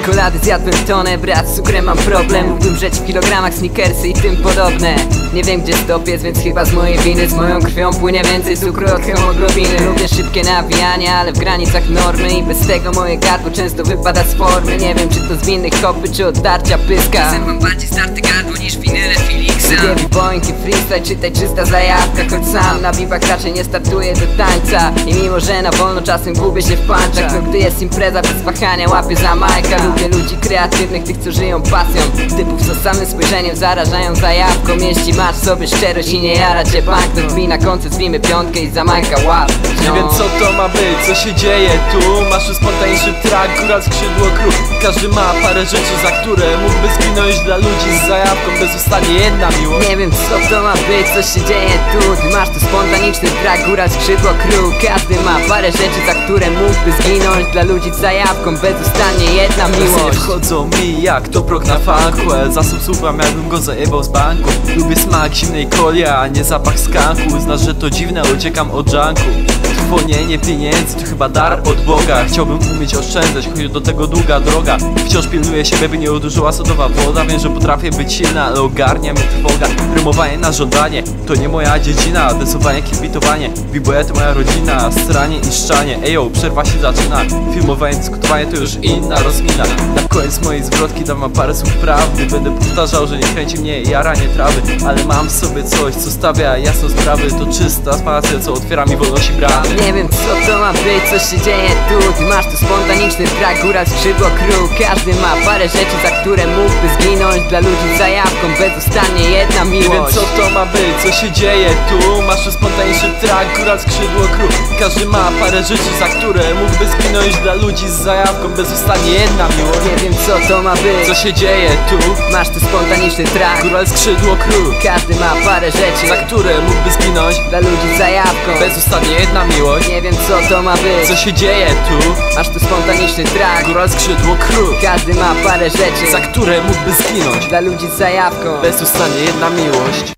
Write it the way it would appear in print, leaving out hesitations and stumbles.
czekolady zjadłem tonę, brat, z cukrem mam problem. Mógłbym żyć w kilogramach, sneakersy i tym podobne. Nie wiem gdzie stop jest, więc chyba z mojej winy. Z moją krwią płynie więcej cukru od hemoglobiny. Lubię szybkie nawijanie, ale w granicach normy. I bez tego moje gardło często wypada z formy. Nie wiem czy to z winnych kopy, czy od darcia pyska. Czasem mam bardziej starte gardło niż winyle Felixa. Lubię boinki, freestyle, czytaj czysta zajawka. Choć sam na biwak raczej nie startuję do tańca. I mimo że na wolno czasem gubię się w punchach, no gdy jest impreza bez wahania łapię za majka. Lubię ludzi kreatywnych, tych co żyją pasją. Typów co samym spojrzeniem zarażają zajawką. Jeśli masz sobie szczerość i nie jara cię banknot, wbij na koncert, zwijmy piątkę i za majka łap. Nie wiem co to ma być, co się dzieje tu. Masz spontaniczny track, góra skrzydło kruk. Każdy ma parę rzeczy, za które mógłby zginąć dla ludzi z zajawką. Bezustannie jedna miłość. Nie wiem co to ma być, co się dzieje tu. Ty masz tu spontaniczny track, góra skrzydło kruk. Każdy ma parę rzeczy, za które mógłby zginąć dla ludzi z zajawką. Bezustannie jedna miłość. Nie wchodzą mi jak to prok na funku. Zasób słucham jakbym go zajebał z banku. Lubię smak zimnej coli, a nie zapach skanku. Znasz, że to dziwne, uciekam od junku. Trwonienie pieniędzy to chyba dar od Boga. Chciałbym umieć oszczędzać, choć do tego długa droga. Wciąż pilnuję siebie, by nie uderzyła sodowa woda. Wiem, że potrafię być silna, ale ogarnia mnie trwoga. Rymowanie na żądanie to nie moja dziedzina. Desowanie, kibitowanie, b-boy to moja rodzina. Stranie i szczanie, ejo, przerwa się zaczyna. Filmowanie, dyskutowanie to już inna rozmina. Na koniec mojej zwrotki dam wam parę słów prawdy. Będę powtarzał, że nie kręci mnie jaranie trawy, ale mam w sobie coś, co stawia jasno sprawy. To czysta spacja, co otwiera mi wolność i bramy. Nie wiem co to ma być, co się dzieje tu. Ty masz tu spontaniczny track, góra skrzydło kruk. Każdy ma parę rzeczy, za które mógłby zginąć dla ludzi z zajawką. Bezustannie jedna miłość. Nie wiem co to ma być, co się dzieje tu. Masz tu spontaniczny track, góra skrzydło kruk. Każdy ma parę rzeczy, za które mógłby zginąć dla ludzi z zajawką. Bezustannie jedna miłość. Nie wiem co to ma być, Co się dzieje tu. masz tu spontaniczny track, Góra skrzydło kruk. każdy ma parę rzeczy, Za które mógłby zginąć dla ludzi z zajawką. bezustannie jedna miłość. Nie wiem co to ma być, Co się dzieje tu. masz tu spontaniczny track, Góra skrzydło kruk. każdy ma parę rzeczy, Za które mógłby zginąć dla ludzi z zajawką. bezustannie jedna miłość.